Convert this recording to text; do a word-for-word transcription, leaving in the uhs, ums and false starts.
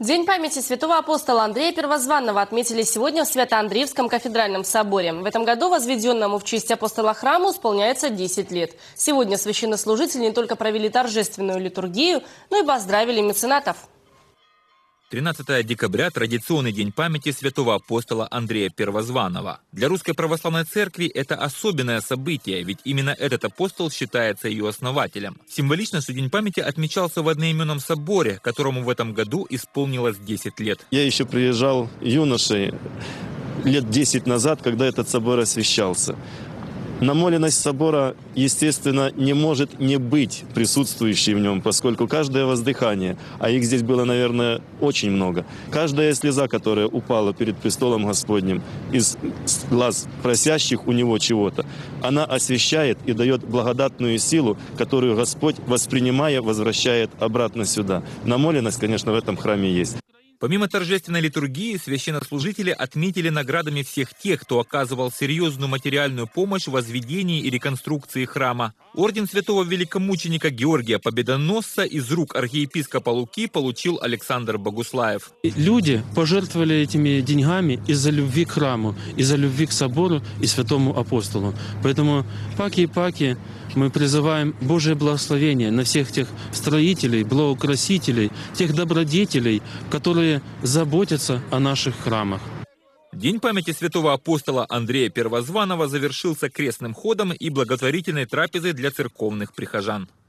День памяти святого апостола Андрея Первозванного отметили сегодня в Свято-Андреевском кафедральном соборе. В этом году возведенному в честь апостола храму исполняется десять лет. Сегодня священнослужители не только провели торжественную литургию, но и поздравили меценатов. тринадцатое декабря – традиционный день памяти святого апостола Андрея Первозванного. Для Русской Православной Церкви это особенное событие, ведь именно этот апостол считается ее основателем. Символично, что День памяти отмечался в одноименном соборе, которому в этом году исполнилось десять лет. Я еще приезжал юношей лет десять назад, когда этот собор освящался. Намоленность собора, естественно, не может не быть присутствующей в нем, поскольку каждое воздыхание, а их здесь было, наверное, очень много, каждая слеза, которая упала перед престолом Господним из глаз просящих у Него чего-то, она освящает и дает благодатную силу, которую Господь, воспринимая, возвращает обратно сюда. Намоленность, конечно, в этом храме есть. Помимо торжественной литургии, священнослужители отметили наградами всех тех, кто оказывал серьезную материальную помощь в возведении и реконструкции храма. Орден святого великомученика Георгия Победоносца из рук архиепископа Луки получил Александр Богуслаев. Люди пожертвовали этими деньгами из-за любви к храму, из-за любви к собору и святому апостолу. Поэтому паки-паки мы призываем Божие благословение на всех тех строителей, благоукрасителей, тех добродетелей, которые заботятся о наших храмах. День памяти святого апостола Андрея Первозванного завершился крестным ходом и благотворительной трапезой для церковных прихожан.